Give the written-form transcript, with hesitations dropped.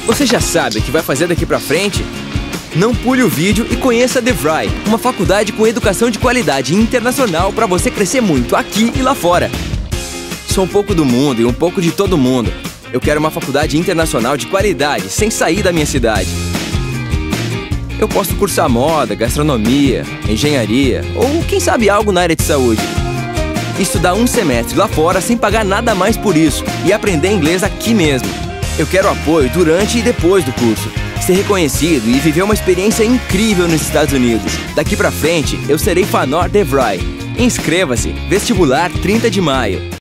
Você já sabe o que vai fazer daqui pra frente? Não pule o vídeo e conheça a DeVry, uma faculdade com educação de qualidade internacional para você crescer muito aqui e lá fora. Sou um pouco do mundo e um pouco de todo mundo. Eu quero uma faculdade internacional de qualidade, sem sair da minha cidade. Eu posso cursar moda, gastronomia, engenharia ou, quem sabe, algo na área de saúde. Estudar um semestre lá fora sem pagar nada mais por isso e aprender inglês aqui mesmo. Eu quero apoio durante e depois do curso, ser reconhecido e viver uma experiência incrível nos Estados Unidos. Daqui pra frente, eu serei Fanor DeVry. Inscreva-se, vestibular 30 de maio.